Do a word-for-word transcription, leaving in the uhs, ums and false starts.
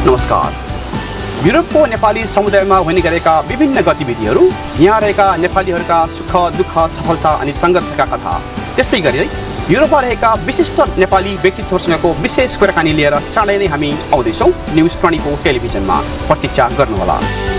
नमस्कार। युरोपको नेपाली समुदायमा हुने गरेका विभिन्न गतिविधिहरू, यहाँ रहेका नेपालीहरूका सुख दुःख सफलता अनि सङ्घर्षका कथा, त्यस्तै गरी युरोपमा रहेका विशिष्ट नेपाली व्यक्तित्वसँगको विशेष कुराकानी लिएर चाँडै नै हामी आउँदैछौँ। न्युज ट्वेन्टी फोर टेलिभिजनमा प्रतीक्षा गर्नुहोला।